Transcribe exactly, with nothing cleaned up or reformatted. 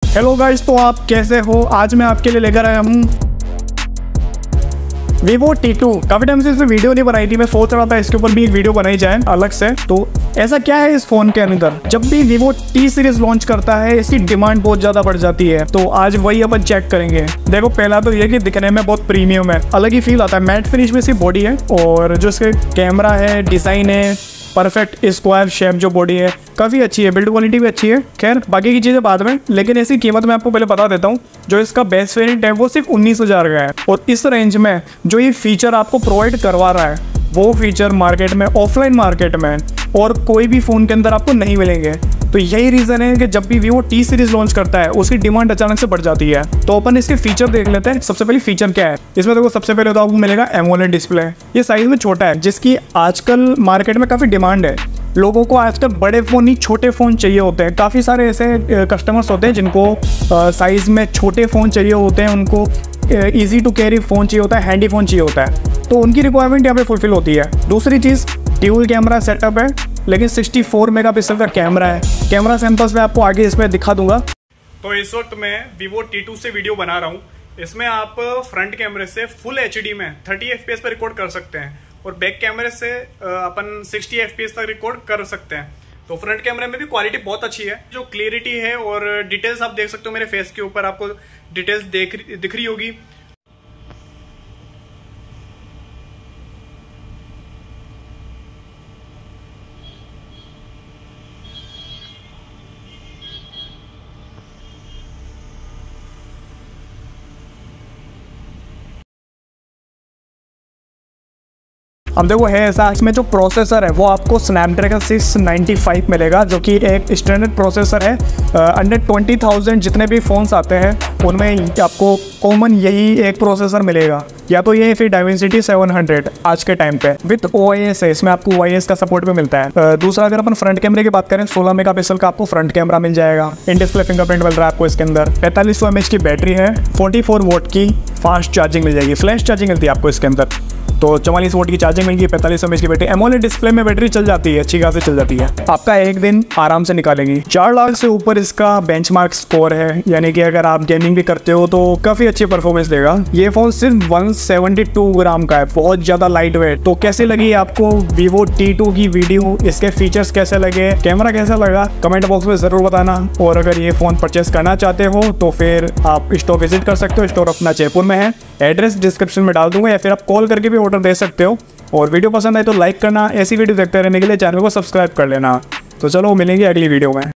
Hello guys, तो आप कैसे हो। आज मैं आपके लिए लेकर आया हूँ वीवो टी टू। काफी टाइम से इसमें वीडियो नहीं बनाई थी, मैं सोच रहा था इसके ऊपर भी एक वीडियो बनाई जाए अलग से। तो ऐसा क्या है इस फोन के अंदर, जब भी वीवो टी सीरीज लॉन्च करता है इसकी डिमांड बहुत ज्यादा बढ़ जाती है। तो आज वही अपन चेक करेंगे। देखो, पहला तो ये कि दिखने में बहुत प्रीमियम है, अलग ही फील आता है। मैट फिनिश में इसकी बॉडी है और जो इसके कैमरा है, डिजाइन है, परफेक्ट स्क्वायर शेप जो बॉडी है, काफ़ी अच्छी है। बिल्ड क्वालिटी भी अच्छी है। खैर, बाकी की चीज़ें बाद में, लेकिन इसकी कीमत मैं आपको पहले बता देता हूँ। जो इसका बेस्ट वेरिएंट है वो सिर्फ उन्नीस हज़ार का है और इस रेंज में जो ये फीचर आपको प्रोवाइड करवा रहा है वो फीचर मार्केट में, ऑफलाइन मार्केट में और कोई भी फ़ोन के अंदर आपको नहीं मिलेंगे। तो यही रीज़न है कि जब भी वीवो टी सीरीज लॉन्च करता है उसकी डिमांड अचानक से बढ़ जाती है। तो अपन इसके फीचर देख लेते हैं। सबसे पहले फीचर क्या है इसमें, देखो सबसे पहले तो आपको मिलेगा एमोलेड डिस्प्ले। ये साइज में छोटा है, जिसकी आजकल मार्केट में काफ़ी डिमांड है। लोगों को आजकल बड़े फ़ोन नहीं, छोटे फ़ोन चाहिए होते हैं। काफ़ी सारे ऐसे कस्टमर्स होते हैं जिनको साइज़ में छोटे फ़ोन चाहिए होते हैं, उनको ईजी टू कैरी फ़ोन चाहिए होता है, हैंडी फ़ोन चाहिए होता है। तो उनकी रिक्वायरमेंट यहाँ पे फुलफिल होती है। दूसरी चीज़, ड्यूल कैमरा सेटअप है, लेकिन चौंसठ मेगापिक्सल का कैमरा है। कैमरा सैंपल्स मैं आपको आगे इसमें दिखा दूंगा। तो इस वक्त मैं वीवो टी टू से वीडियो बना रहा हूँ। इसमें आप फ्रंट कैमरे से फुल एच डी में थर्टी एफ पी एस पर रिकॉर्ड कर सकते हैं और बैक कैमरे से अपन सिक्सटी एफ पी एस तक रिकॉर्ड कर सकते हैं। तो फ्रंट कैमरे में भी क्वालिटी बहुत अच्छी है, जो क्लियरिटी है और डिटेल्स आप देख सकते हो। मेरे फेस के ऊपर आपको डिटेल्स देख दिख रही होगी। अब देखो, है ऐसा, इसमें जो प्रोसेसर है वो आपको स्नैपड्रैगन सिक्स नाइन्टी फाइव मिलेगा, जो कि एक स्टैंडर्ड प्रोसेसर है। अंडर ट्वेंटी थाउजेंड जितने भी फ़ोन्स आते हैं उनमें आपको कॉमन यही एक प्रोसेसर मिलेगा, या तो ये फिर डायमेंसिटी सेवन हंड्रेड आज के टाइम पे विद ओ आई एस है। इसमें आपको ओ आई एस का सपोर्ट भी मिलता है। uh, दूसरा, अगर अपन फ्रंट कैमरे की बात करें, सोलह मेगापिक्सल का आपको फ्रंट कैमरा मिल जाएगा। इन डिस्प्ले फिंगरप्रिंट मिल रहा है आपको इसके अंदर। पैंतालीस सौ एम एच की बैटरी है, फोर्टी फोर वोट की फास्ट चार्जिंग मिल जाएगी। फ्लैश चार्जिंग मिलती है आपको इसके अंदर। तो चौवालीस वोट की चार्जिंग मिलेगी, पैंतालीस सौ एम एच की बैटरी। एमोलेड डिस्प्ले में बैटरी चल जाती है, अच्छी खासी चल जाती है, आपका एक दिन आराम से निकालेगी। चार लाख से ऊपर इसका बेंचमार्क स्कोर है, यानी कि अगर आप गेमिंग भी करते हो तो काफ़ी अच्छी परफॉर्मेंस देगा। ये फ़ोन सिर्फ एक सौ बहत्तर ग्राम का है, बहुत ज़्यादा लाइट वेट। तो कैसे लगी आपको वीवो टी टू की वीडियो, इसके फीचर्स कैसे लगे, कैमरा कैसा लगा, कमेंट बॉक्स में ज़रूर बताना। और अगर ये फ़ोन परचेस करना चाहते हो तो फिर आप स्टोर विजिट कर सकते हो। स्टोर अपना जयपुर में है, एड्रेस डिस्क्रिप्शन में डाल दूंगा, या फिर आप कॉल करके भी ऑर्डर दे सकते हो। और वीडियो पसंद आए तो लाइक करना, ऐसी वीडियो देखते रहने के लिए चैनल को सब्सक्राइब कर लेना। तो चलो, मिलेंगे अगली वीडियो में।